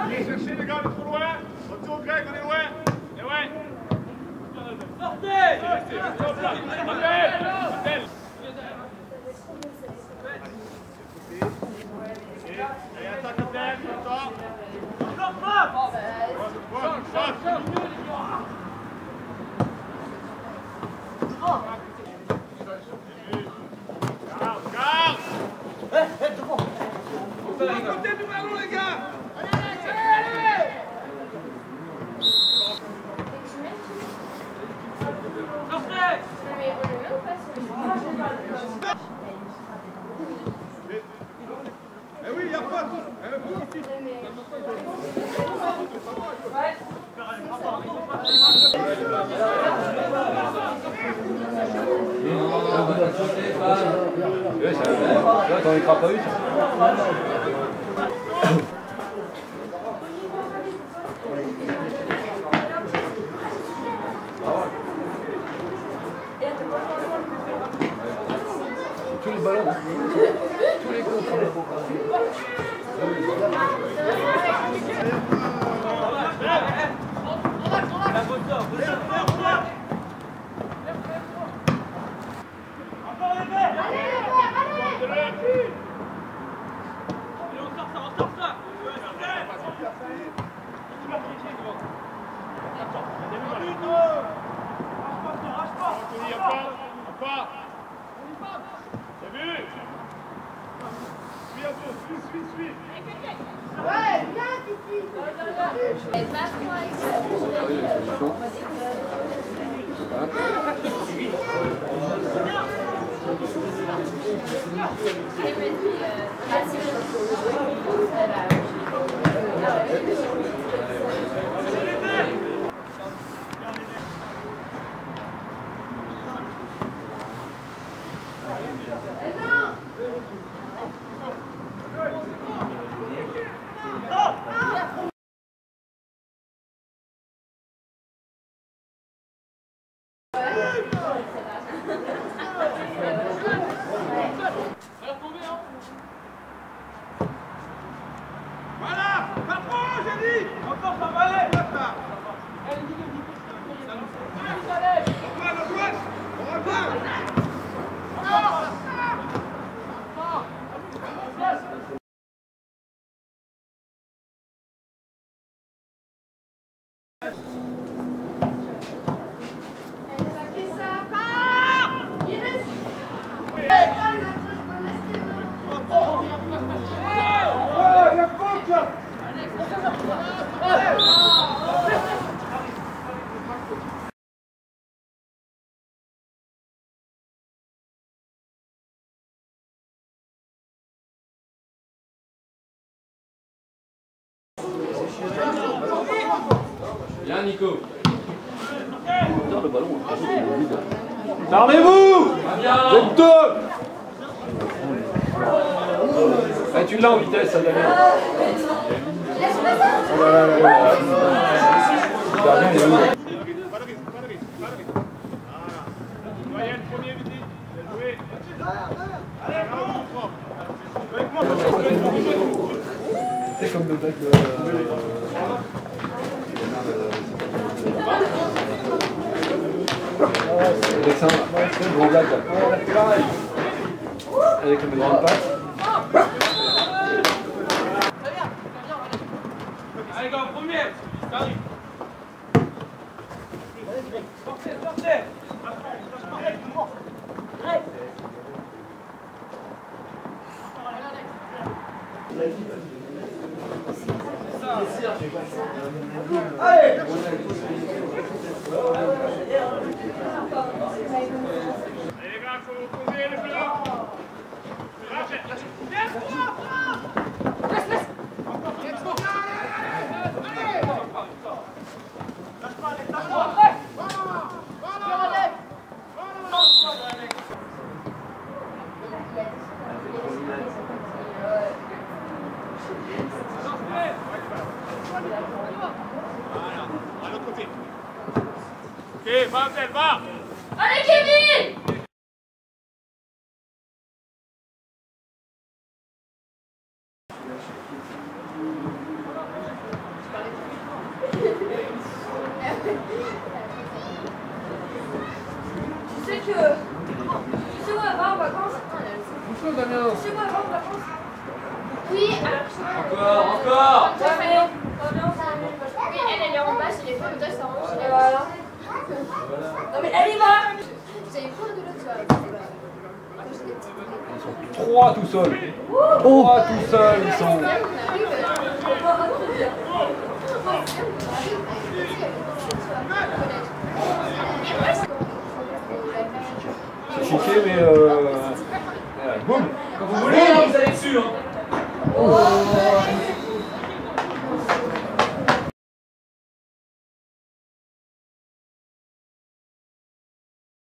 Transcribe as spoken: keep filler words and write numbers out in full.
Allez chercher les gars, on est trop loin. Retour au grec, on est loin. Et ouais. Sortez. Restez, restez en place. Appel. Appel. Allez, attaque, Appel. Attends. Côté du ballon, les gars! Allez, allez! Eh oui, il n'y a pas de... T'en écras pas eu ça. Tous les ballons, tous les contre. Bien Nico. Le ballon, Fermez-vous. Donc deux. Ah, tu l'as en vitesse, ça Damien. C'est comme le mec de... Alexandre, c'est une grosse blague là. Avec une grande passe. Allez, gars, premier. T'arrives. Sortez, sortez. Allez. Les gars, il faut poser le ballon. Lâchez, lâchez. Laisse, laisse. Laisse, laisse. Lâche pas, Alex, lâche pas. Voilà, voilà. Alex. Voilà, à l'autre côté. Ok, va, Abdel, va. Allez, Kevin! peu, Damien. Oui, alors je sais pas. Encore, encore. Oui, elle, elle est en bas, c'est les femmes, toi, c'est en haut, c'est les voilà. Non, mais elle y va. Vous avez quoi de l'autre soir? Ils sont trois tout seuls. Trois tout seuls, ils sont. C'est chiqué, mais euh... boum. Quand vous voulez, hein, vous allez dessus. Hein. Oh.